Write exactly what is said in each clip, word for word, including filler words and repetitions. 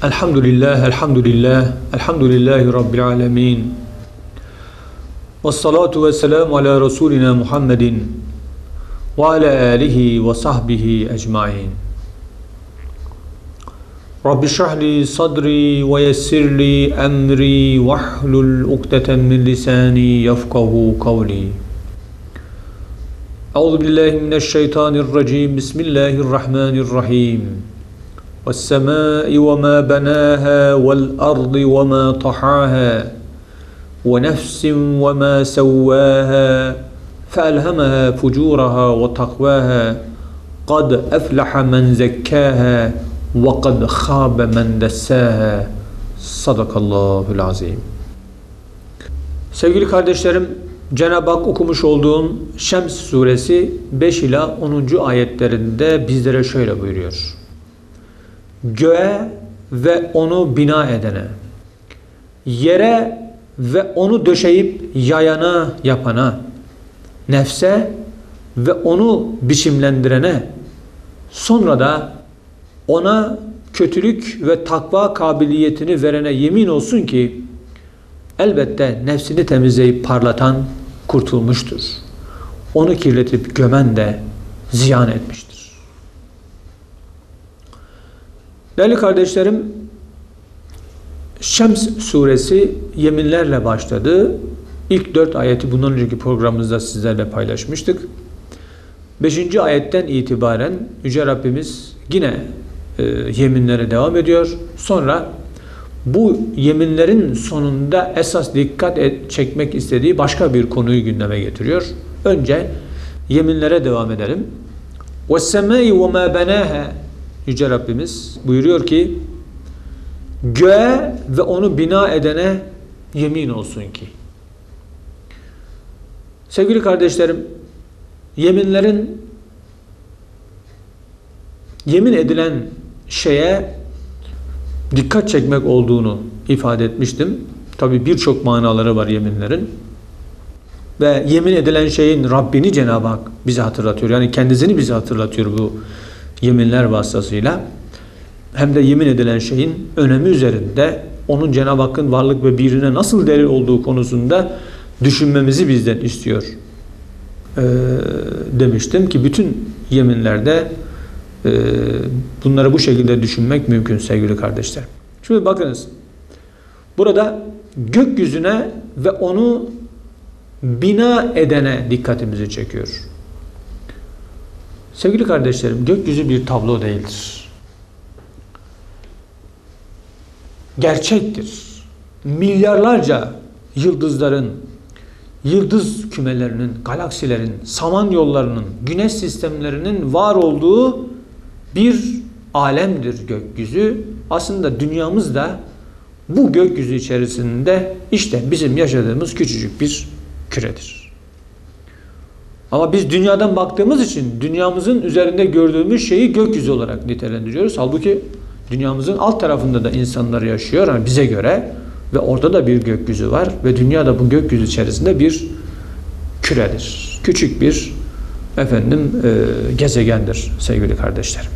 Elhamdülillah, elhamdülillah, elhamdülillahi Rabbil alemin. Vessalatu vesselamu ala Resulina Muhammedin ve ala alihi ve sahbihi ecmain. Rabbi şrahli sadri ve yessirli emri vahlul ukdeten min lisani yefkahu kavli. Euzu billahi mineşşeytanirracim. Bismillahirrahmanirrahim. وَالسَّمَاءِ وَمَا بَنَاهَا وَالْأَرْضِ وَمَا طَحَاهَا وَنَفْسٍ وَمَا سَوَّاهَا فَأَلْهَمَهَا فُجُورَهَا وَتَقْوَاهَا قَدْ أَفْلَحَ مَنْ زَكَّاهَا وَقَدْ خَابَ مَنْ دَسَّاهَا Sadakallahul azim. Sevgili kardeşlerim, Cenab-ı Hak okumuş olduğum Şems suresi beş ila onuncu ayetlerinde bizlere şöyle buyuruyor. Göğe ve onu bina edene, yere ve onu döşeyip yayana yapana, nefse ve onu biçimlendirene, sonra da ona kötülük ve takva kabiliyetini verene yemin olsun ki, elbette nefsini temizleyip parlatan kurtulmuştur. Onu kirletip gömen de ziyan etmiştir. Değerli kardeşlerim, Şems suresi yeminlerle başladı. İlk dört ayeti bundan önceki programımızda sizlerle paylaşmıştık. Beşinci ayetten itibaren Yüce Rabbimiz yine e, yeminlere devam ediyor. Sonra bu yeminlerin sonunda esas dikkat et, çekmek istediği başka bir konuyu gündeme getiriyor. Önce yeminlere devam edelim. وَالسَّمَاءِ وَمَا بَنَاهَا Yüce Rabbimiz buyuruyor ki, göğe ve onu bina edene yemin olsun ki. Sevgili kardeşlerim, yeminlerin yemin edilen şeye dikkat çekmek olduğunu ifade etmiştim. Tabi birçok manaları var yeminlerin. Ve yemin edilen şeyin Rabbini Cenab-ı Hak bize hatırlatıyor. Yani kendisini bize hatırlatıyor bu yeminler vasıtasıyla. Hem de yemin edilen şeyin önemi üzerinde, onun Cenab-ı Hakk'ın varlık ve birine nasıl delil olduğu konusunda düşünmemizi bizden istiyor. Ee, demiştim ki bütün yeminlerde e, bunları bu şekilde düşünmek mümkün sevgili kardeşler. Şimdi bakınız. Burada gökyüzüne ve onu bina edene dikkatimizi çekiyor. Sevgili kardeşlerim, gökyüzü bir tablo değildir. Gerçektir. Milyarlarca yıldızların, yıldız kümelerinin, galaksilerin, samanyollarının, güneş sistemlerinin var olduğu bir alemdir gökyüzü. Aslında dünyamız da bu gökyüzü içerisinde işte bizim yaşadığımız küçücük bir küredir. Ama biz dünyadan baktığımız için dünyamızın üzerinde gördüğümüz şeyi gökyüzü olarak nitelendiriyoruz. Halbuki dünyamızın alt tarafında da insanlar yaşıyor yani bize göre ve orada da bir gökyüzü var ve dünya da bu gökyüzü içerisinde bir küredir. Küçük bir efendim e, gezegendir sevgili kardeşlerim.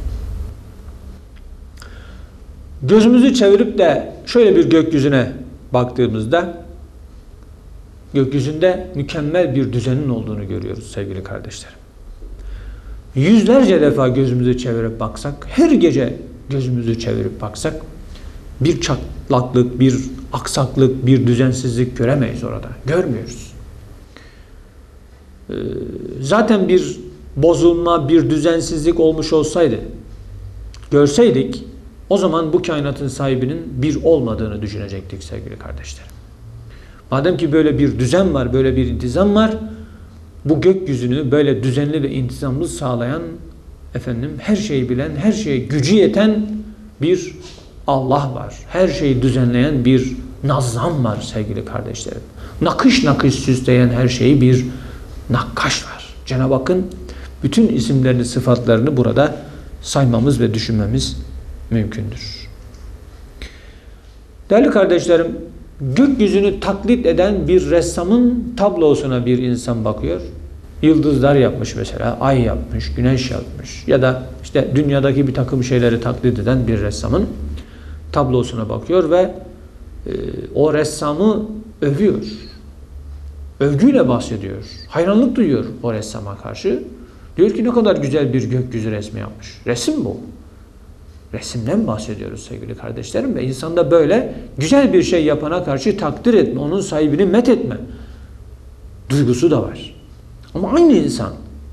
Gözümüzü çevirip de şöyle bir gökyüzüne baktığımızda gökyüzünde mükemmel bir düzenin olduğunu görüyoruz sevgili kardeşlerim. Yüzlerce defa gözümüzü çevirip baksak, her gece gözümüzü çevirip baksak bir çatlaklık, bir aksaklık, bir düzensizlik göremeyiz orada. Görmüyoruz. Ee, zaten bir bozulma, bir düzensizlik olmuş olsaydı, görseydik, o zaman bu kainatın sahibinin bir olmadığını düşünecektik sevgili kardeşlerim. Madem ki böyle bir düzen var, böyle bir intizam var, bu gökyüzünü böyle düzenli ve intizamlı sağlayan, efendim her şeyi bilen, her şeye gücü yeten bir Allah var. Her şeyi düzenleyen bir nazzam var sevgili kardeşlerim. Nakış nakış süsleyen her şeyi bir nakkaş var. Cenab-ı Hakk'ın bütün isimlerini, sıfatlarını burada saymamız ve düşünmemiz mümkündür. Değerli kardeşlerim, gökyüzünü taklit eden bir ressamın tablosuna bir insan bakıyor. Yıldızlar yapmış mesela, ay yapmış, güneş yapmış ya da işte dünyadaki bir takım şeyleri taklit eden bir ressamın tablosuna bakıyor ve e, o ressamı övüyor. Övgüyle bahsediyor. Hayranlık duyuyor o ressama karşı. Diyor ki ne kadar güzel bir gökyüzü resmi yapmış. Resim bu. Resimden bahsediyoruz sevgili kardeşlerim ve insanda böyle güzel bir şey yapana karşı takdir etme, onun sahibini met etme duygusu da var. Ama aynı insan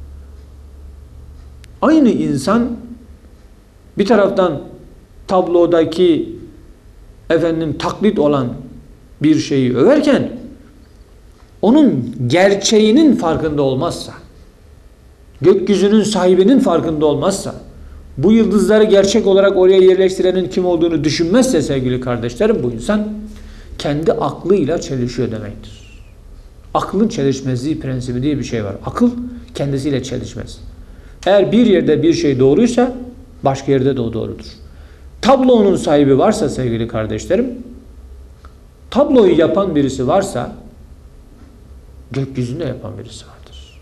aynı insan bir taraftan tablodaki efendim taklit olan bir şeyi överken onun gerçeğinin farkında olmazsa, gökyüzünün sahibinin farkında olmazsa, bu yıldızları gerçek olarak oraya yerleştirenin kim olduğunu düşünmezse sevgili kardeşlerim, bu insan kendi aklıyla çelişiyor demektir. Aklın çelişmezliği prensibi diye bir şey var. Akıl kendisiyle çelişmez. Eğer bir yerde bir şey doğruysa başka yerde de o doğrudur. Tablonun sahibi varsa sevgili kardeşlerim, tabloyu yapan birisi varsa gökyüzünde yapan birisi vardır.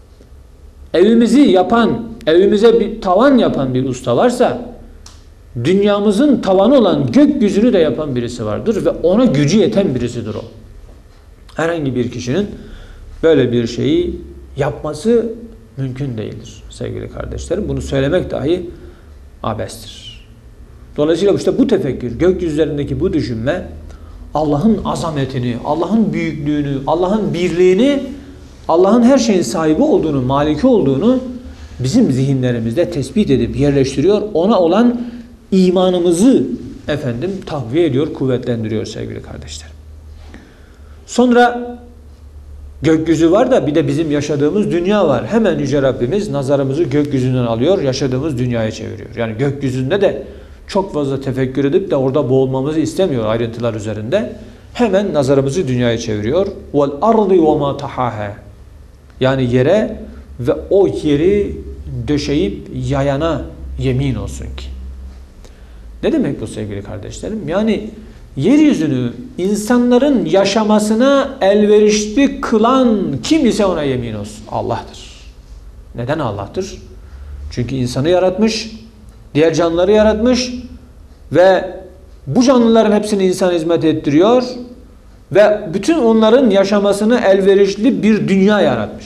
Evimizi yapan, evimize bir tavan yapan bir usta varsa dünyamızın tavanı olan gökyüzünü de yapan birisi vardır ve ona gücü yeten birisidir o. Herhangi bir kişinin böyle bir şeyi yapması mümkün değildir sevgili kardeşlerim. Bunu söylemek dahi abestir. Dolayısıyla işte bu tefekkür, gökyüzlerindeki bu düşünme Allah'ın azametini, Allah'ın büyüklüğünü, Allah'ın birliğini, Allah'ın her şeyin sahibi olduğunu, maliki olduğunu bizim zihinlerimizde tespit edip yerleştiriyor. Ona olan imanımızı efendim takviye ediyor, kuvvetlendiriyor sevgili kardeşlerim. Sonra gökyüzü var da bir de bizim yaşadığımız dünya var. Hemen Yüce Rabbimiz nazarımızı gökyüzünden alıyor, yaşadığımız dünyaya çeviriyor. Yani gökyüzünde de çok fazla tefekkür edip de orada boğulmamızı istemiyor ayrıntılar üzerinde. Hemen nazarımızı dünyaya çeviriyor. Vel ardı ve ma tahaha. Yani yere ve o yeri döşeyip yayana yemin olsun ki. Ne demek bu sevgili kardeşlerim? Yani yeryüzünü insanların yaşamasına elverişli kılan kim ise ona yemin olsun. Allah'tır. Neden Allah'tır? Çünkü insanı yaratmış, diğer canlıları yaratmış ve bu canlıların hepsini insan hizmet ettiriyor ve bütün onların yaşamasını elverişli bir dünya yaratmış.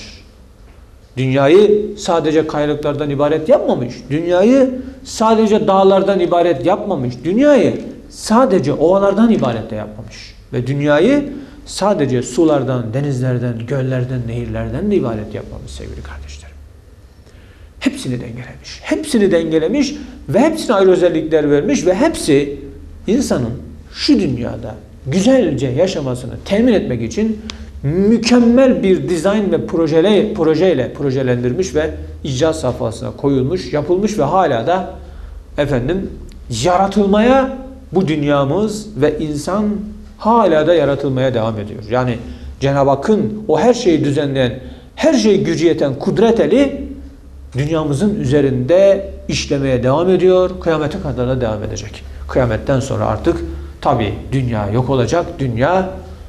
Dünyayı sadece kayalıklardan ibaret yapmamış. Dünyayı sadece dağlardan ibaret yapmamış. Dünyayı sadece ovalardan ibaret de yapmamış. Ve dünyayı sadece sulardan, denizlerden, göllerden, nehirlerden de ibaret yapmamış sevgili kardeşlerim. Hepsini dengelemiş. Hepsini dengelemiş ve hepsine ayrı özellikler vermiş ve hepsi insanın şu dünyada güzelce yaşamasını temin etmek için mükemmel bir dizayn ve projele, projeyle projelendirmiş ve icra safhasına koyulmuş, yapılmış ve hala da efendim yaratılmaya bu dünyamız ve insan hala da yaratılmaya devam ediyor. Yani Cenab-ı Hakk'ın o her şeyi düzenleyen, her şeyi gücü yeten kudret eli dünyamızın üzerinde işlemeye devam ediyor. Kıyamete kadar da devam edecek. Kıyametten sonra artık tabi dünya yok olacak. Dünya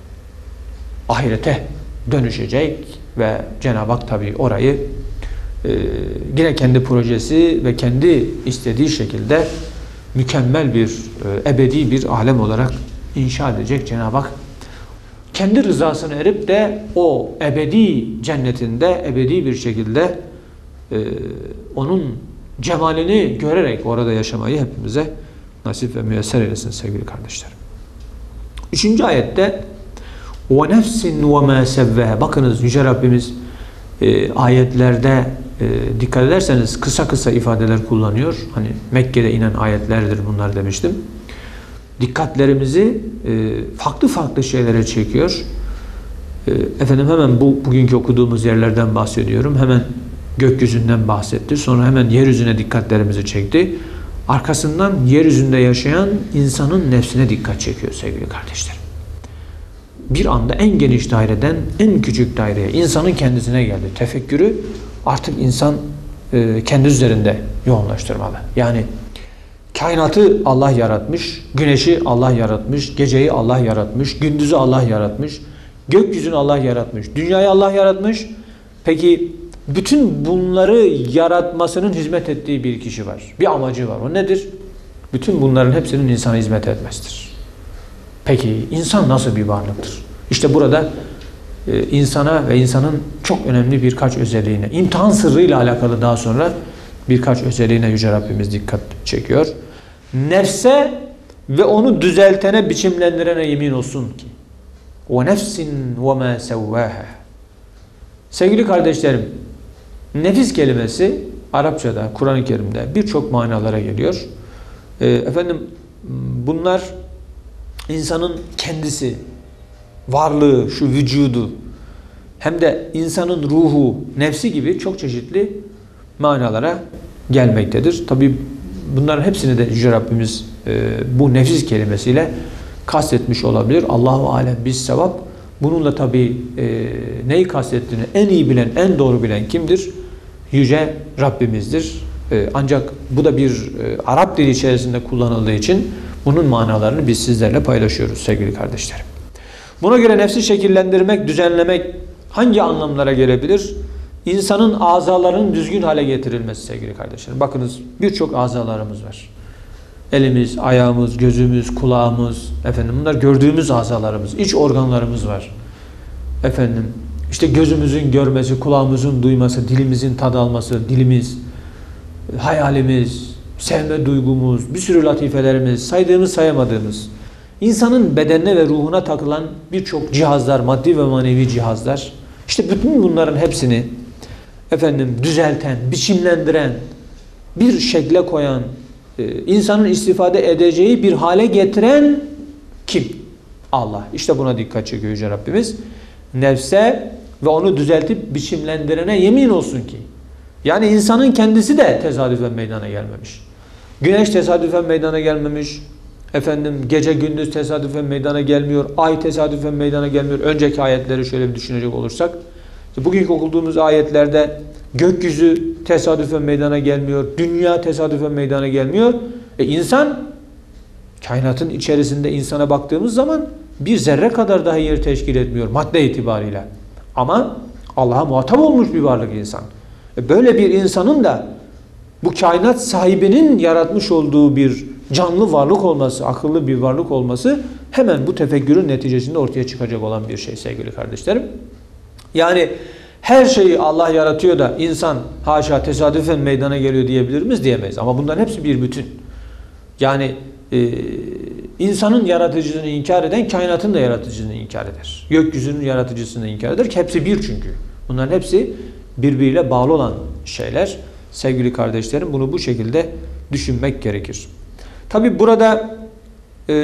ahirete dönüşecek ve Cenab-ı Hak tabi orayı e, yine kendi projesi ve kendi istediği şekilde mükemmel bir, e, ebedi bir alem olarak inşa edecek Cenab-ı Hak. Kendi rızasına erip de o ebedi cennetinde ebedi bir şekilde e, onun cemalini görerek orada yaşamayı hepimize nasip ve müyesser eylesin sevgili kardeşlerim. Üçüncü ayette وَنَفْسٍ وَمَا سَوَّهَا. Bakınız Yüce Rabbimiz e, ayetlerde e, dikkat ederseniz kısa kısa ifadeler kullanıyor. Hani Mekke'de inen ayetlerdir bunlar demiştim. Dikkatlerimizi e, farklı farklı şeylere çekiyor. E, efendim hemen bu bugünkü okuduğumuz yerlerden bahsediyorum. Hemen gökyüzünden bahsetti. Sonra hemen yeryüzüne dikkatlerimizi çekti. Arkasından yeryüzünde yaşayan insanın nefsine dikkat çekiyor sevgili kardeşlerim. Bir anda en geniş daireden en küçük daireye, insanın kendisine geldi. Tefekkürü artık insan e, kendi üzerinde yoğunlaştırmalı. Yani kainatı Allah yaratmış, güneşi Allah yaratmış, geceyi Allah yaratmış, gündüzü Allah yaratmış, gökyüzünü Allah yaratmış, dünyayı Allah yaratmış. Peki bütün bunları yaratmasının hizmet ettiği bir kişi var. Bir amacı var. O nedir? Bütün bunların hepsinin insana hizmet etmesidir. Peki insan nasıl bir varlıktır? İşte burada e, insana ve insanın çok önemli birkaç özelliğine, imtihan sırrıyla alakalı daha sonra birkaç özelliğine Yüce Rabbimiz dikkat çekiyor. Nefse ve onu düzeltene, biçimlendirene yemin olsun ki. وَنَفْسٍ وَمَا سَوَّاهَا. Sevgili kardeşlerim, nefis kelimesi Arapçada, Kur'an-ı Kerim'de birçok manalara geliyor. E, efendim bunlar insanın kendisi, varlığı, şu vücudu, hem de insanın ruhu, nefsi gibi çok çeşitli manalara gelmektedir. Tabi bunların hepsini de Yüce Rabbimiz e, bu nefis kelimesiyle kastetmiş olabilir. Allahu alem biz sevap. Bununla tabi e, neyi kastettiğini en iyi bilen, en doğru bilen kimdir? Yüce Rabbimizdir. E, ancak bu da bir e, Arap dili içerisinde kullanıldığı için bunun manalarını biz sizlerle paylaşıyoruz sevgili kardeşlerim. Buna göre nefsi şekillendirmek, düzenlemek hangi anlamlara gelebilir? İnsanın azalarının düzgün hale getirilmesi sevgili kardeşlerim. Bakınız birçok azalarımız var. Elimiz, ayağımız, gözümüz, kulağımız, efendim bunlar gördüğümüz azalarımız, iç organlarımız var. Efendim işte gözümüzün görmesi, kulağımızın duyması, dilimizin tad alması, dilimiz, hayalimiz, sevme duygumuz, bir sürü latifelerimiz, saydığımız sayamadığımız, insanın bedenine ve ruhuna takılan birçok cihazlar, maddi ve manevi cihazlar, işte bütün bunların hepsini efendim düzelten, biçimlendiren, bir şekle koyan, insanın istifade edeceği bir hale getiren kim? Allah. İşte buna dikkat çekiyor Yüce Rabbimiz. Nefse ve onu düzeltip biçimlendirene yemin olsun ki. Yani insanın kendisi de tesadüfen meydana gelmemiş. Güneş tesadüfen meydana gelmemiş. Efendim gece gündüz tesadüfen meydana gelmiyor. Ay tesadüfen meydana gelmiyor. Önceki ayetleri şöyle bir düşünecek olursak. Bugünkü okuduğumuz ayetlerde gökyüzü tesadüfen meydana gelmiyor. Dünya tesadüfen meydana gelmiyor. E insan, kainatın içerisinde insana baktığımız zaman bir zerre kadar daha yer teşkil etmiyor madde itibariyle. Ama Allah'a muhatap olmuş bir varlık insan. E böyle bir insanın da bu kainat sahibinin yaratmış olduğu bir canlı varlık olması, akıllı bir varlık olması hemen bu tefekkürün neticesinde ortaya çıkacak olan bir şey sevgili kardeşlerim. Yani her şeyi Allah yaratıyor da insan haşa tesadüfen meydana geliyor diyebilir miyiz? Diyemeyiz. Ama bunların hepsi bir bütün. Yani e, insanın yaratıcısını inkar eden kainatın da yaratıcısını inkar eder. Gökyüzünün yaratıcısını inkar eder. Hepsi bir çünkü. Bunların hepsi birbiriyle bağlı olan şeyler. Sevgili kardeşlerim bunu bu şekilde düşünmek gerekir. Tabi burada e,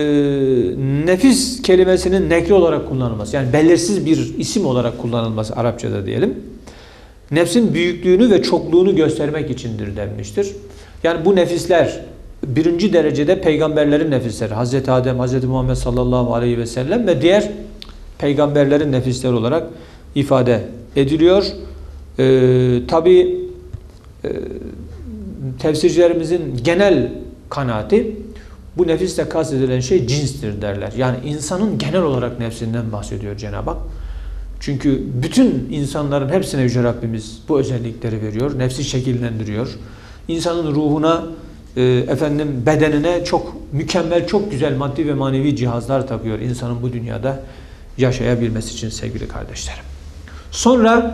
nefis kelimesinin nekli olarak kullanılması, yani belirsiz bir isim olarak kullanılması Arapçada diyelim. Nefsin büyüklüğünü ve çokluğunu göstermek içindir denmiştir. Yani bu nefisler birinci derecede peygamberlerin nefisleri. Hazreti Adem, Hazreti Muhammed sallallahu aleyhi ve sellem ve diğer peygamberlerin nefisleri olarak ifade ediliyor. Ee, Tabi e, tefsircilerimizin genel kanaati bu nefisle kastedilen şey cinstir derler. Yani insanın genel olarak nefsinden bahsediyor Cenab-ı Hak. Çünkü bütün insanların hepsine Yüce Rabbimiz bu özellikleri veriyor. Nefsi şekillendiriyor. İnsanın ruhuna, e, efendim bedenine çok mükemmel, çok güzel maddi ve manevi cihazlar takıyor. İnsanın bu dünyada yaşayabilmesi için sevgili kardeşlerim. Sonra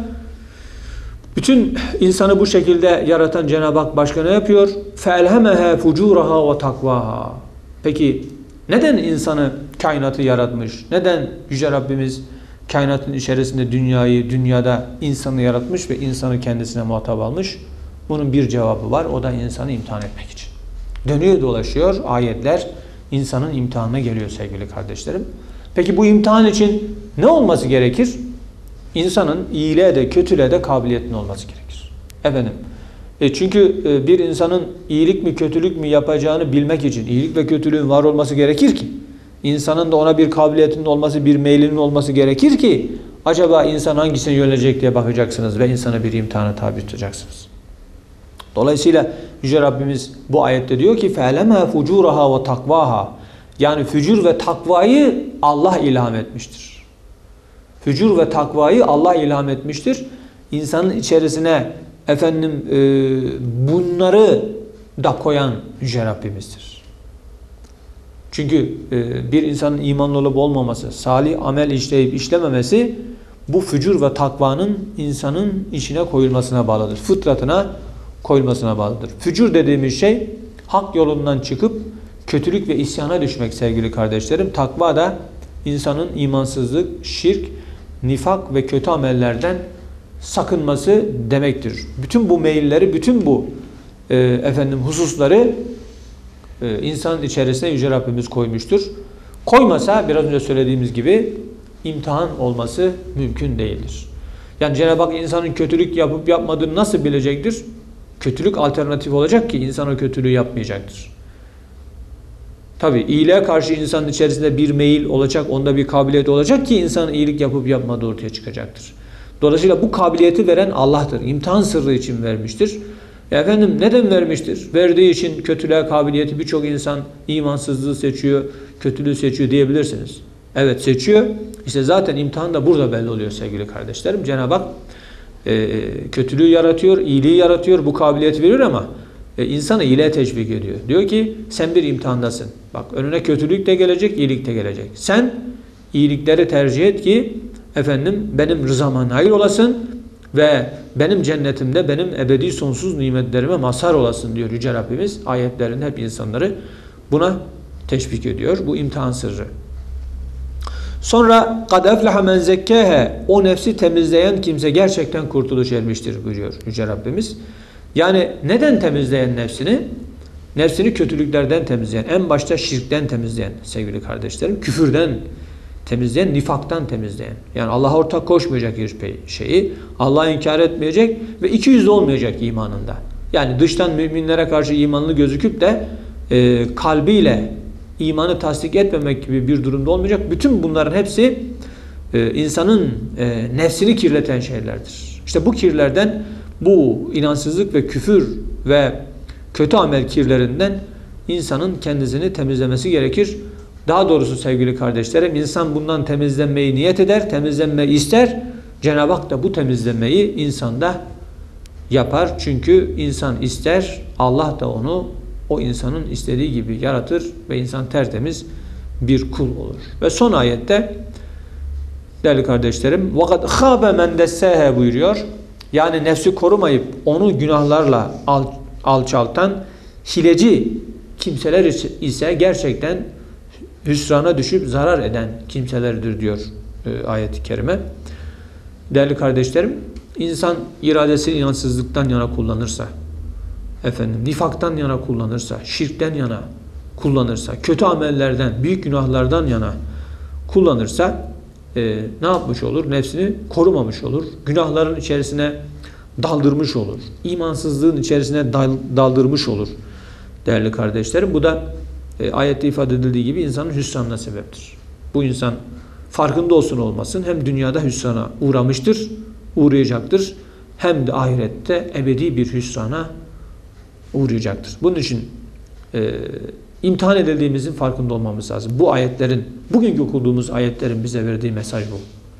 bütün insanı bu şekilde yaratan Cenab-ı Hak başka ne yapıyor? فَاَلْهَمَهَا فُجُورَهَا وَتَقْوَاهَا. Peki neden insanı, kainatı yaratmış? Neden Yüce Rabbimiz kainatın içerisinde dünyayı, dünyada insanı yaratmış ve insanı kendisine muhatap almış? Bunun bir cevabı var. O da insanı imtihan etmek için. Dönüyor dolaşıyor ayetler insanın imtihanına geliyor sevgili kardeşlerim. Peki bu imtihan için ne olması gerekir? İnsanın iyiliğe de kötülüğe de kabiliyetinin olması gerekir. Efendim, e çünkü e, bir insanın iyilik mi kötülük mü yapacağını bilmek için iyilik ve kötülüğün var olması gerekir ki, insanın da ona bir kabiliyetinin olması, bir meylinin olması gerekir ki, acaba insan hangisine yönelecek diye bakacaksınız ve insana bir imtihana tabi tutacaksınız. Dolayısıyla Yüce Rabbimiz bu ayette diyor ki فَاَلَمَا فُجُورَهَا وَتَقْوَاهَا. Yani fücur ve takvayı Allah ilham etmiştir. Fücur ve takvayı Allah ilham etmiştir. İnsanın içerisine efendim e, bunları da koyan Yüce Rabbimizdir. Çünkü e, bir insanın imanlı olup olmaması, salih amel işleyip işlememesi bu fücur ve takvanın insanın içine koyulmasına bağlıdır. Fıtratına koyulmasına bağlıdır. Fücur dediğimiz şey hak yolundan çıkıp kötülük ve isyana düşmek sevgili kardeşlerim. Takva da insanın imansızlık, şirk, nifak ve kötü amellerden sakınması demektir. Bütün bu meyilleri, bütün bu e, efendim hususları e, insanın içerisine Yüce Rabbimiz koymuştur. Koymasa biraz önce söylediğimiz gibi imtihan olması mümkün değildir. Yani Cenab-ı Hak insanın kötülük yapıp yapmadığını nasıl bilecektir? Kötülük alternatif olacak ki insan o kötülüğü yapmayacaktır. Tabi iyiliğe karşı insanın içerisinde bir meyil olacak, onda bir kabiliyet olacak ki insanın iyilik yapıp yapmadığı ortaya çıkacaktır. Dolayısıyla bu kabiliyeti veren Allah'tır. İmtihan sırrı için vermiştir. Ya efendim neden vermiştir? Verdiği için kötülüğe kabiliyeti birçok insan imansızlığı seçiyor, kötülüğü seçiyor diyebilirsiniz. Evet seçiyor. İşte zaten imtihan da burada belli oluyor sevgili kardeşlerim. Cenab-ı Hak e, kötülüğü yaratıyor, iyiliği yaratıyor, bu kabiliyeti veriyor ama e, insanı iyiliğe teşvik ediyor. Diyor ki sen bir imtihandasın. Bak önüne kötülük de gelecek, iyilik de gelecek. Sen iyilikleri tercih et ki efendim benim rızama nail olasın ve benim cennetimde benim ebedi sonsuz nimetlerime mazhar olasın diyor Yüce Rabbimiz. Ayetlerinde hep insanları buna teşvik ediyor. Bu imtihan sırrı. Sonra kad efleha men zekkehe, o nefsi temizleyen kimse gerçekten kurtuluş ermiştir buyuruyor Yüce Rabbimiz. Yani neden temizleyen nefsini? Nefsini kötülüklerden temizleyen, en başta şirkten temizleyen sevgili kardeşlerim, küfürden temizleyen, nifaktan temizleyen. Yani Allah'a ortak koşmayacak hiçbir şeyi, Allah'ı inkar etmeyecek ve iki yüzlü olmayacak imanında. Yani dıştan müminlere karşı imanlı gözüküp de e, kalbiyle imanı tasdik etmemek gibi bir durumda olmayacak. Bütün bunların hepsi e, insanın e, nefsini kirleten şeylerdir. İşte bu kirlerden, bu inansızlık ve küfür ve kötü amel kirlerinden insanın kendisini temizlemesi gerekir. Daha doğrusu sevgili kardeşlerim, insan bundan temizlenmeyi niyet eder, temizlenmeyi ister. Cenab-ı Hak da bu temizlenmeyi insanda yapar. Çünkü insan ister, Allah da onu o insanın istediği gibi yaratır ve insan tertemiz bir kul olur. Ve son ayette değerli kardeşlerim وَقَدْ خَابَ مَنْ دَسَّاهَا buyuruyor. Yani nefsi korumayıp onu günahlarla al, alçaltan hileci kimseler ise gerçekten hüsrana düşüp zarar eden kimselerdir diyor e, ayet-i kerime. Değerli kardeşlerim, insan iradesini inansızlıktan yana kullanırsa, efendim nifaktan yana kullanırsa, şirkten yana kullanırsa, kötü amellerden, büyük günahlardan yana kullanırsa e, ne yapmış olur? Nefsini korumamış olur. Günahların içerisine daldırmış olur. İmansızlığın içerisine dal, daldırmış olur. Değerli kardeşlerim, bu da e, ayette ifade edildiği gibi insanın hüsranına sebeptir. Bu insan farkında olsun olmasın hem dünyada hüsrana uğramıştır, uğrayacaktır. Hem de ahirette ebedi bir hüsrana uğrayacaktır. Bunun için e, imtihan edildiğimizin farkında olmamız lazım. Bu ayetlerin, bugünkü okuduğumuz ayetlerin bize verdiği mesaj bu.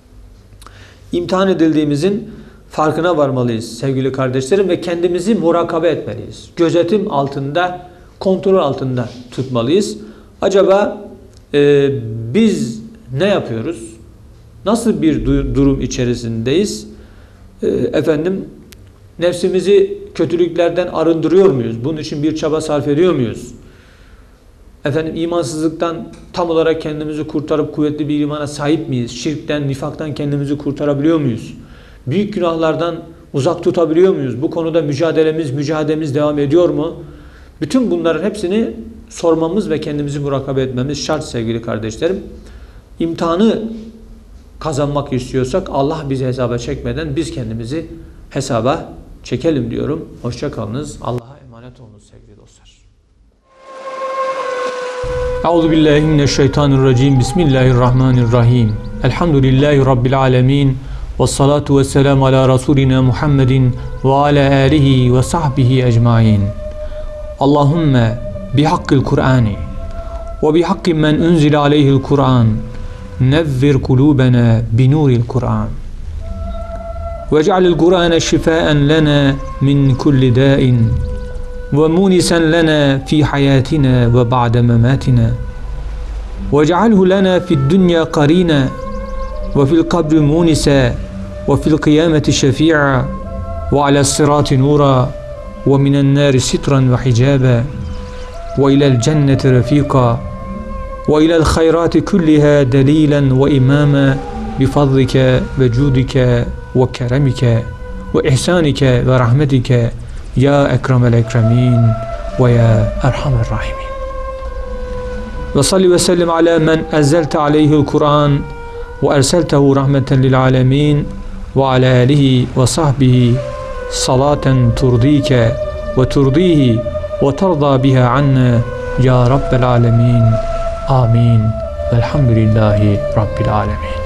İmtihan edildiğimizin farkına varmalıyız sevgili kardeşlerim ve kendimizi murakabe etmeliyiz. Gözetim altında, kontrol altında tutmalıyız. Acaba e, biz ne yapıyoruz? Nasıl bir durum içerisindeyiz? E, efendim, nefsimizi kötülüklerden arındırıyor muyuz? Bunun için bir çaba sarf ediyor muyuz? Efendim, imansızlıktan tam olarak kendimizi kurtarıp kuvvetli bir imana sahip miyiz? Şirkten, nifaktan kendimizi kurtarabiliyor muyuz? Büyük günahlardan uzak tutabiliyor muyuz? Bu konuda mücadelemiz, mücadelemiz devam ediyor mu? Bütün bunların hepsini sormamız ve kendimizi murakabe etmemiz şart sevgili kardeşlerim. İmtihanı kazanmak istiyorsak Allah bizi hesaba çekmeden biz kendimizi hesaba çekelim diyorum. Hoşça kalınız. Allah'a emanet olunuz sevgili dostlar. Euzubillahimineşşeytanirracim. Bismillahirrahmanirrahim. Elhamdülillahi Rabbil alemin. Ve salatu ve selamu ala Resulina Muhammedin ve ala alihi ve sahbihi ecmain. Allahümme bihakkil Kur'ani ve bihakki men unzile aleyhil Kur'an nevvir kulubena binuril Kur'an ve cealil Kur'ane şifaen lena min kulli dain ve munisen lena fi hayatina ve ba'de mematina واجعله لنا في الدنيا قرينا وفي القبر مونسا وفي القيامة شفيعا وعلى الصراط نورا ومن النار سترا وحجابا وإلى الجنة رفيقا وإلى الخيرات كلها دليلا وإماما بفضلك وجودك وكرمك وإحسانك ورحمتك يا أكرم الأكرمين ويا أرحم الراحمين. وصل وسلم على من أنزلت عليه القرآن وأرسلته رحمة للعالمين وعلى آله وصحبه صلاة ترضيك وترضيه وترضى بها عنا يا رب العالمين. آمين. والحمد لله رب العالمين.